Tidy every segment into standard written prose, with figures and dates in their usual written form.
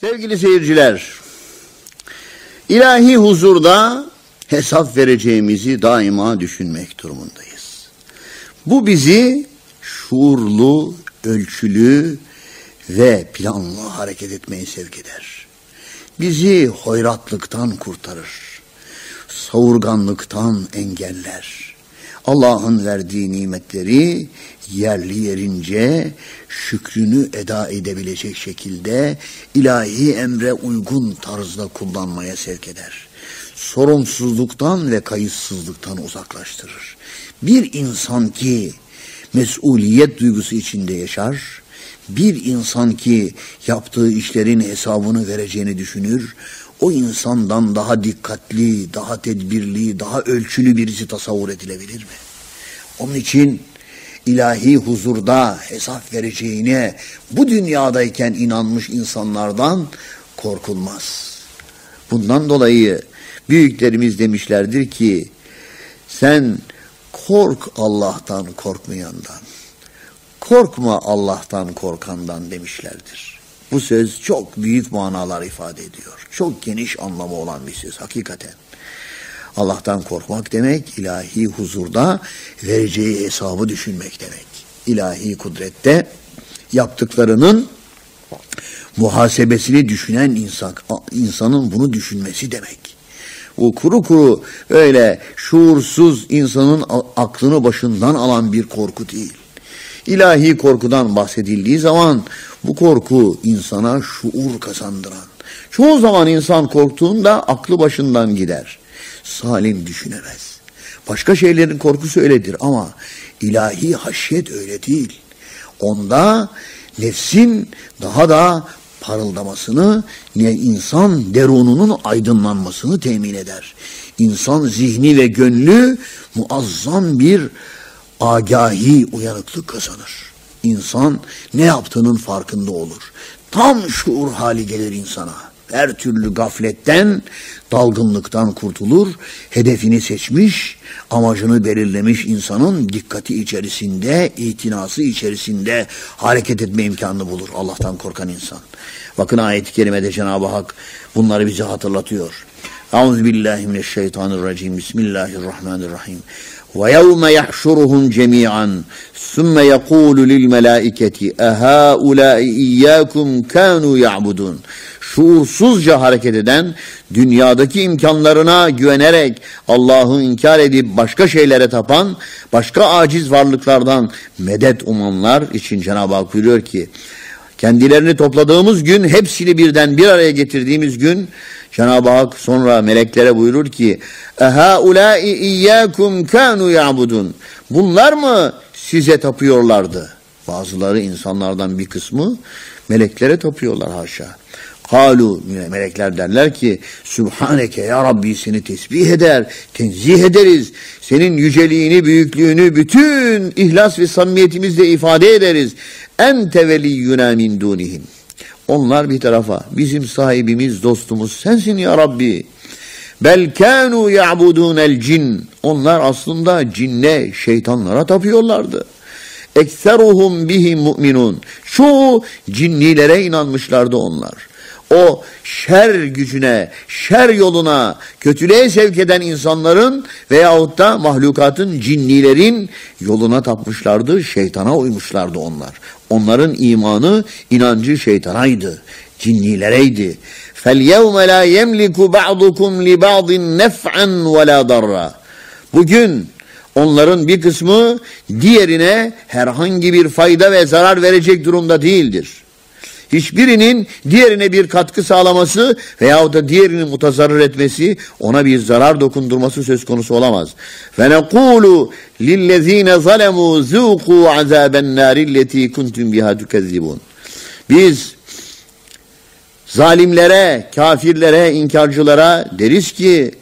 Sevgili seyirciler, ilahi huzurda hesap vereceğimizi daima düşünmek durumundayız. Bu bizi şuurlu, ölçülü ve planlı hareket etmeye sevk eder. Bizi hoyratlıktan kurtarır, savurganlıktan engeller. Allah'ın verdiği nimetleri yerli yerince şükrünü eda edebilecek şekilde ilahi emre uygun tarzda kullanmaya sevk eder. Sorumsuzluktan ve kayıtsızlıktan uzaklaştırır. Bir insan ki mesuliyet duygusu içinde yaşar, bir insan ki yaptığı işlerin hesabını vereceğini düşünür, o insandan daha dikkatli, daha tedbirli, daha ölçülü birisi tasavvur edilebilir mi? Onun için ilahi huzurda hesap vereceğine bu dünyadayken inanmış insanlardan korkulmaz. Bundan dolayı büyüklerimiz demişlerdir ki, sen kork Allah'tan korkmayandan, korkma Allah'tan korkandan demişlerdir. Bu söz çok büyük manalar ifade ediyor. Çok geniş anlamı olan bir söz hakikaten. Allah'tan korkmak demek, ilahi huzurda vereceği hesabı düşünmek demek. İlahi kudrette yaptıklarının muhasebesini düşünen insanın bunu düşünmesi demek. Bu kuru kuru öyle şuursuz insanın aklını başından alan bir korku değil. İlahi korkudan bahsedildiği zaman bu korku insana şuur kazandıran. Çoğu zaman insan korktuğunda aklı başından gider. Salim düşünemez. Başka şeylerin korkusu öyledir ama ilahi haşyet öyle değil. Onda nefsin daha da parıldamasını, insan derununun aydınlanmasını temin eder. İnsan zihni ve gönlü muazzam bir agahi, uyanıklık kazanır. İnsan ne yaptığının farkında olur. Tam şuur hali gelir insana. Her türlü gafletten, dalgınlıktan kurtulur. Hedefini seçmiş, amacını belirlemiş insanın dikkati içerisinde, itinası içerisinde hareket etme imkanını bulur Allah'tan korkan insan. Bakın ayet-i kerimede Cenab-ı Hak bunları bize hatırlatıyor. Euzubillahimineşşeytanirracim. Bismillahirrahmanirrahim. وَيَوْمَ يَحْشُرُهُمْ جَمِيعًا ثُمَّ يَقُولُ لِلْمَلَائِكَةِ اَهَٰؤُلَاءِ اِيَّاكُمْ كَانُوا يَعْبُدُونَ. Şuursuzca hareket eden, dünyadaki imkanlarına güvenerek Allah'ı inkar edip başka şeylere tapan, başka aciz varlıklardan medet umanlar için Cenab-ı Hak buyuruyor ki, kendilerini topladığımız gün, hepsini birden bir araya getirdiğimiz gün, Cenab-ı Hak sonra meleklere buyurur ki, اَهَٰؤُلَاءِ اِيَّاكُمْ كَانُوا يَعْبُدُونَ. Bunlar mı size tapıyorlardı? Bazıları insanlardan bir kısmı meleklere tapıyorlar haşa. Kalu, melekler derler ki, Sübhaneke ya Rabbi, seni tesbih eder, tenzih ederiz. Senin yüceliğini, büyüklüğünü bütün ihlas ve samimiyetimizle ifade ederiz. Ente veliyyuna min dunihim. Onlar bir tarafa, bizim sahibimiz, dostumuz sensin ya Rabbi. Bel kânû ya'budûnel cin. Onlar aslında cinne, şeytanlara tapıyorlardı. Ekseruhum bihim mu'minun. Çoğu cinnilere inanmışlardı onlar. O şer gücüne, şer yoluna, kötülüğe sevk eden insanların veyahut da mahlukatın, cinnilerin yoluna tapmışlardı, şeytana uymuşlardı onlar. Onların imanı, inancı şeytanaydı, cinnilereydi. فَالْيَوْمَ لَا يَمْلِكُ بَعْضُكُمْ لِبَعْضٍ نَفْعًا وَلَا ضَرًّا. Bugün onların bir kısmı diğerine herhangi bir fayda ve zarar verecek durumda değildir. Hiçbirinin diğerine bir katkı sağlaması veyahut da diğerini mutazarrır etmesi, ona bir zarar dokundurması söz konusu olamaz. فَنَقُولُ لِلَّذ۪ينَ ظَلَمُوا ذُوقُوا عَذَابَ النَّارِ الَّتِي كُنْتُمْ بِهَا تُكَذِّبُونَ. Biz zalimlere, kafirlere, inkarcılara deriz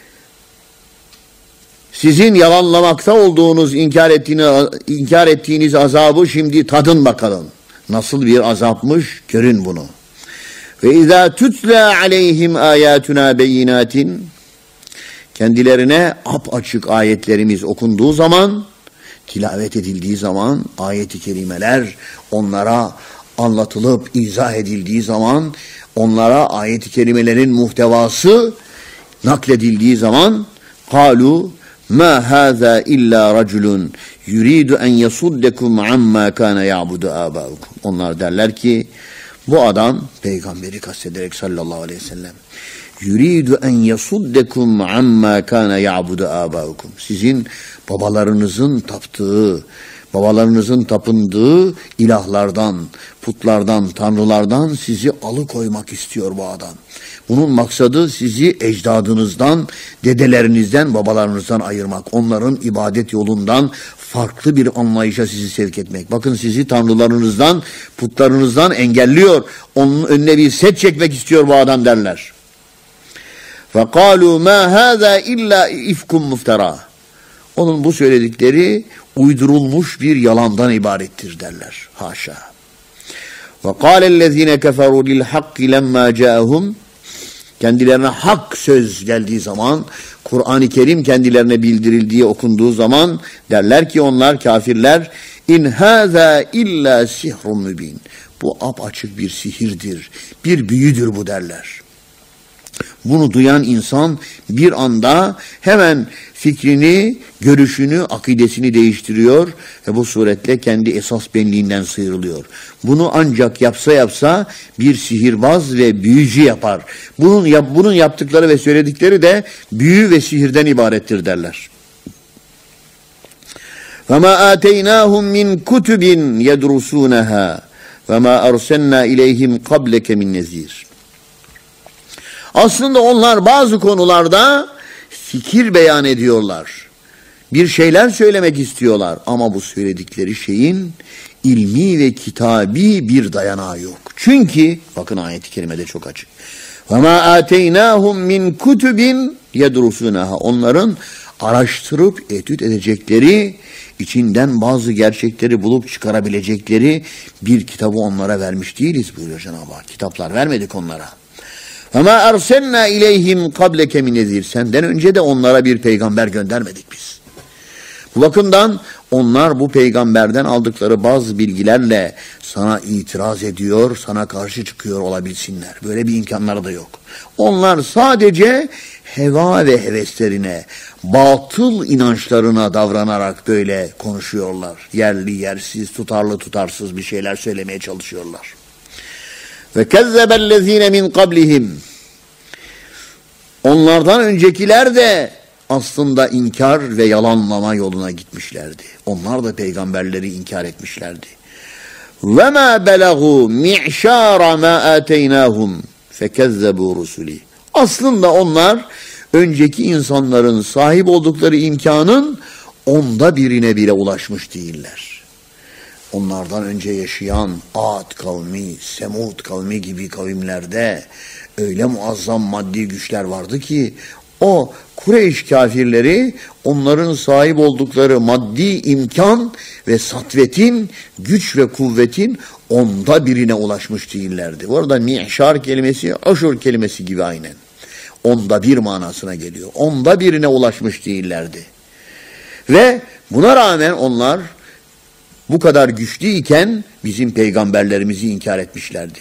ki, sizin yalanlamakta olduğunuz, inkar ettiğiniz azabı şimdi tadın bakalım. Nasıl bir azapmış, görün bunu. Ve izâ tutla aleyhim âyâtunâ beyinâtin. Kendilerine apaçık ayetlerimiz okunduğu zaman, tilavet edildiği zaman, ayet-i kerimeler onlara anlatılıp izah edildiği zaman onlara ayet-i kerimelerin muhtevası nakledildiği zaman قَالُوا مَا هَذَا اِلَّا رَجُلٌ يُرِيدُ اَنْ يَصُدَّكُمْ عَمَّا كَانَ يَعْبُدُ آبَاؤُكُمْ. Onlar derler ki bu adam, peygamberi kastederek sallallahu aleyhi ve sellem, yuridu en yasuddekum amma kana ya'budu abaukum. Sizin babalarınızın tapındığı ilahlardan, putlardan, tanrılardan sizi alıkoymak istiyor bu adam. Bunun maksadı sizi ecdadınızdan, dedelerinizden, babalarınızdan ayırmak. Onların ibadet yolundan farklı bir anlayışa sizi sevk etmek. Bakın, sizi tanrılarınızdan, putlarınızdan engelliyor. Onun önüne bir set çekmek istiyor bu adam derler. فَقَالُوا مَا هَذَا اِلَّا اِفْكُمْ مُفْتَرَى. Onun bu söyledikleri uydurulmuş bir yalandan ibarettir derler. Haşa. وَقَالَ الَّذ۪ينَ كَفَرُوا لِلْحَقِّ لَمَّا جَاءَهُمْ. Kendilerine hak söz geldiği zaman, Kur'an-ı Kerim kendilerine bildirildiği, okunduğu zaman derler ki onlar, kafirler, in hâzâ illâ sihrun mübin. Bu apaçık bir sihirdir, bir büyüdür bu derler. Bunu duyan insan bir anda hemen fikrini, görüşünü, akidesini değiştiriyor ve bu suretle kendi esas benliğinden sıyrılıyor. Bunu ancak yapsa bir sihirbaz ve büyücü yapar. Bunun yaptıkları ve söyledikleri de büyü ve sihirden ibarettir derler. وَمَا آتَيْنَاهُمْ مِنْ كُتُبٍ يَدْرُسُونَهَا وَمَا أَرْسَلْنَا إِلَيْهِمْ قَبْلَكَ مِنْ نَذِيرٍ. Aslında onlar bazı konularda fikir beyan ediyorlar. Bir şeyler söylemek istiyorlar ama bu söyledikleri şeyin ilmi ve kitabi bir dayanağı yok. Çünkü bakın, ayet-i kerimede çok açık. وَمَا آتَيْنَاهُمْ مِنْ كُتُبٍ يَدْرُسُونَهَا. Onların araştırıp etüt edecekleri, içinden bazı gerçekleri bulup çıkarabilecekleri bir kitabı onlara vermiş değiliz buyuruyor Cenab-ı Hak. Kitaplar vermedik onlara. وَمَا أَرْسَلْنَا اِلَيْهِمْ قَبْلَكَ مِنْ نَذِيرٍ. Senden önce de onlara bir peygamber göndermedik biz. Bu bakımdan onlar bu peygamberden aldıkları bazı bilgilerle sana itiraz ediyor, sana karşı çıkıyor olabilsinler. Böyle bir imkanları da yok. Onlar sadece heva ve heveslerine, batıl inançlarına davranarak böyle konuşuyorlar. Yerli yersiz, tutarlı tutarsız bir şeyler söylemeye çalışıyorlar. Ve kezzebellezine min qablihim. Onlardan öncekiler de aslında inkar ve yalanlama yoluna gitmişlerdi. Onlar da peygamberleri inkar etmişlerdi. Ve ma belagu mi'şara ma ataynahum fekezzebu rusuli. Aslında onlar önceki insanların sahip oldukları imkanın 1/10'ine bile ulaşmış değiller. Onlardan önce yaşayan Ad kavmi, Semud kavmi gibi kavimlerde öyle muazzam maddi güçler vardı ki o Kureyş kafirleri onların sahip oldukları maddi imkan ve satvetin, güç ve kuvvetin 1/10'ine ulaşmış değillerdi. Bu arada mi'şar kelimesi aşur kelimesi gibi aynen. 1/10 manasına geliyor. 1/10'ine ulaşmış değillerdi. Ve buna rağmen onlar bu kadar güçlüyken bizim peygamberlerimizi inkar etmişlerdi.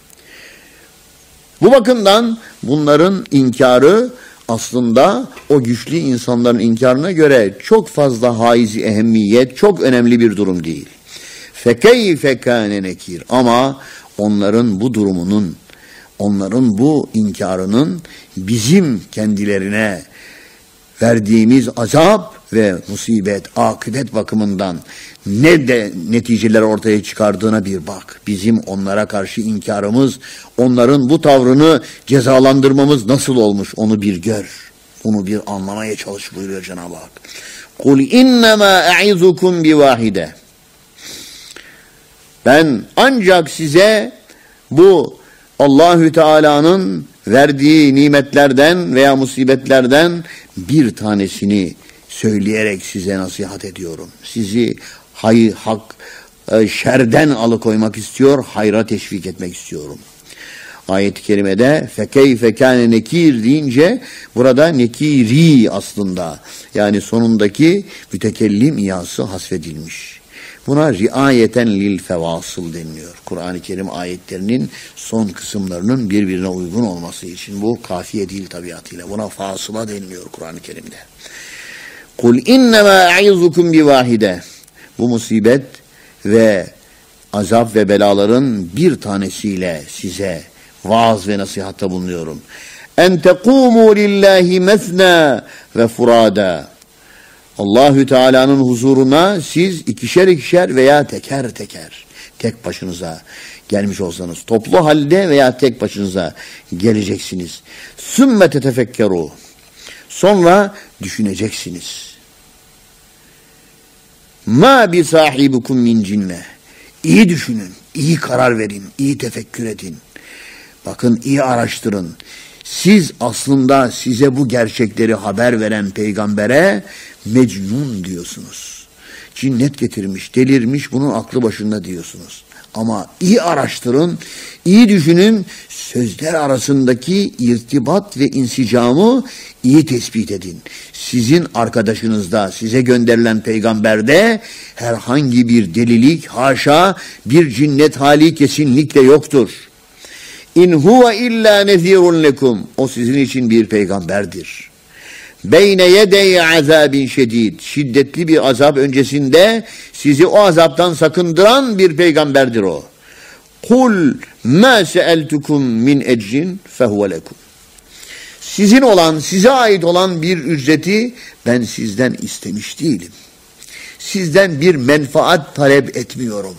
Bu bakımdan bunların inkarı aslında o güçlü insanların inkarına göre çok fazla haiz-i ehemmiyet, çok önemli bir durum değil. Fekeyfe kâne nekir. Ama onların bu durumunun, onların bu inkarının bizim kendilerine verdiğimiz azap ve musibet, akıbet bakımından ne de neticeler ortaya çıkardığına bir bak. Bizim onlara karşı inkarımız, onların bu tavrını cezalandırmamız nasıl olmuş onu bir gör. Onu bir anlamaya çalış buyuruyor Cenab-ı Hak. Kul innema e'izukum bivahide. Ben ancak size bu Allahü Teala'nın verdiği nimetlerden veya musibetlerden bir tanesini söyleyerek size nasihat ediyorum. Sizi şerden alıkoymak istiyor, hayra teşvik etmek istiyorum. Ayet-i kerimede fekeyfe kâne nekir deyince burada nekiri aslında, yani sonundaki mütekellim iyası hasfedilmiş. Buna riayeten lil fevasıl deniliyor. Kur'an-ı Kerim ayetlerinin son kısımlarının birbirine uygun olması için. Bu kafiye değil tabiatıyla. Buna fasıla deniliyor Kur'an-ı Kerim'de. Kul innema a'izukum bi vahide. Bu musibet ve azap ve belaların bir tanesiyle size vaaz ve nasihatta bulunuyorum. En tekûmû lillahi mesnâ ve furâdâ. Allahü Teala'nın huzuruna siz ikişer ikişer veya teker teker, tek başınıza gelmiş olsanız, toplu halde veya tek başınıza geleceksiniz. Sümme tetefekkerû. Sonra düşüneceksiniz. Ma bi sahibukum min cinne. İyi düşünün, iyi karar verin, iyi tefekkür edin. Bakın, iyi araştırın. Siz aslında size bu gerçekleri haber veren peygambere Mecnun diyorsunuz. Cinnet getirmiş, delirmiş, bunun aklı başında diyorsunuz. Ama iyi araştırın, iyi düşünün, sözler arasındaki irtibat ve insicamı iyi tespit edin. Sizin arkadaşınızda, size gönderilen peygamberde herhangi bir delilik, haşa bir cinnet hali kesinlikle yoktur. İn huve illa nezirun lekum. O sizin için bir peygamberdir. Beyne yedey azabin şedid. Şiddetli bir azap öncesinde sizi o azaptan sakındıran bir peygamberdir o. Kul ma seeltukum min ecrin fehuve lekum. Sizin olan, size ait olan bir ücreti ben sizden istemiş değilim. Sizden bir menfaat talep etmiyorum.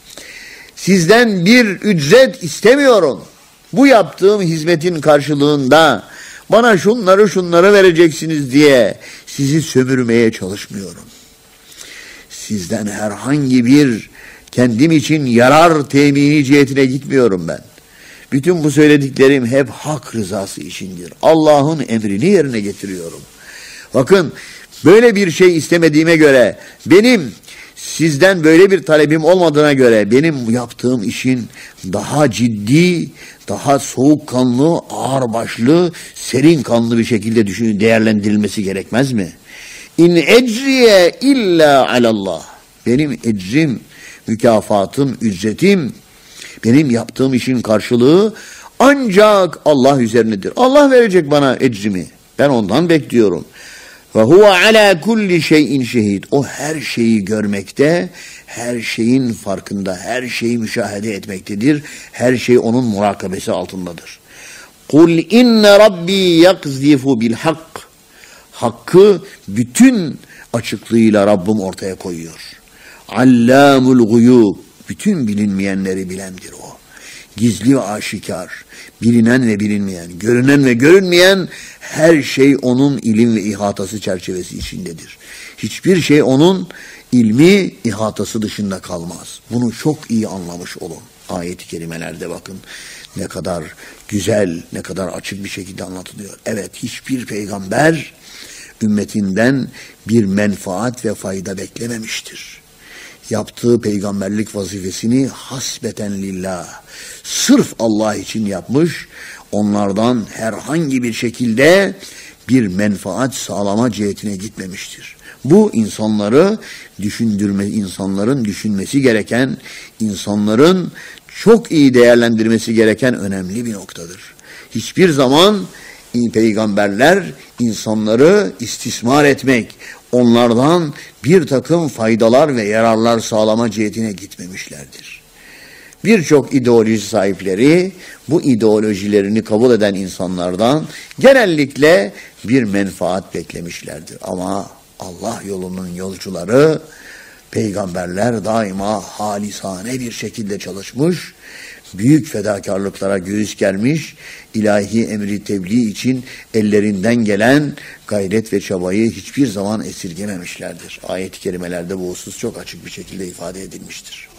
Sizden bir ücret istemiyorum. Bu yaptığım hizmetin karşılığında bana şunları vereceksiniz diye sizi sömürmeye çalışmıyorum. Sizden herhangi bir kendim için yarar temini cihetine gitmiyorum ben. Bütün bu söylediklerim hep hak rızası içindir. Allah'ın emrini yerine getiriyorum. Bakın, böyle bir şey istemediğime göre, benim sizden böyle bir talebim olmadığına göre benim yaptığım işin daha ciddi, daha soğukkanlı, ağırbaşlı, serin kanlı bir şekilde değerlendirilmesi gerekmez mi? İn ecriye illa alallah. Benim ecrim, mükafatım, ücretim, benim yaptığım işin karşılığı ancak Allah üzerinedir. Allah verecek bana ecrimi. Ben ondan bekliyorum. Ve huve ala kulli şeyin şehid. O her şeyi görmekte, her şeyin farkında, her şeyi müşahede etmektedir. Her şey onun murakabesi altındadır. Kul inne rabbi yakzifu bil hak. Hakkı bütün açıklığıyla Rabbim ortaya koyuyor. Allamul guyub. Bütün bilinmeyenleri bilendir o. Gizli ve aşikar, bilinen ve bilinmeyen, görünen ve görünmeyen her şey onun ilim ve ihatası çerçevesi içindedir. Hiçbir şey onun ilmi ihatası dışında kalmaz. Bunu çok iyi anlamış olun. Ayet-i kerimelerde bakın ne kadar güzel, ne kadar açık bir şekilde anlatılıyor. Evet, hiçbir peygamber ümmetinden bir menfaat ve fayda beklememiştir. Yaptığı peygamberlik vazifesini hasbeten lillah, sırf Allah için yapmış, onlardan herhangi bir şekilde bir menfaat sağlama cihetine gitmemiştir. Bu insanların düşünmesi gereken, insanların çok iyi değerlendirmesi gereken önemli bir noktadır. Hiçbir zaman peygamberler insanları istismar etmek, onlardan bir takım faydalar ve yararlar sağlama cihetine gitmemişlerdir. Birçok ideoloji sahipleri bu ideolojilerini kabul eden insanlardan genellikle bir menfaat beklemişlerdir. Ama Allah yolunun yolcuları, peygamberler daima halisane bir şekilde çalışmış, büyük fedakarlıklara göğüs germiş, ilahi emri tebliğ için ellerinden gelen gayret ve çabayı hiçbir zaman esirgememişlerdir. Ayet-i kerimelerde bu husus çok açık bir şekilde ifade edilmiştir.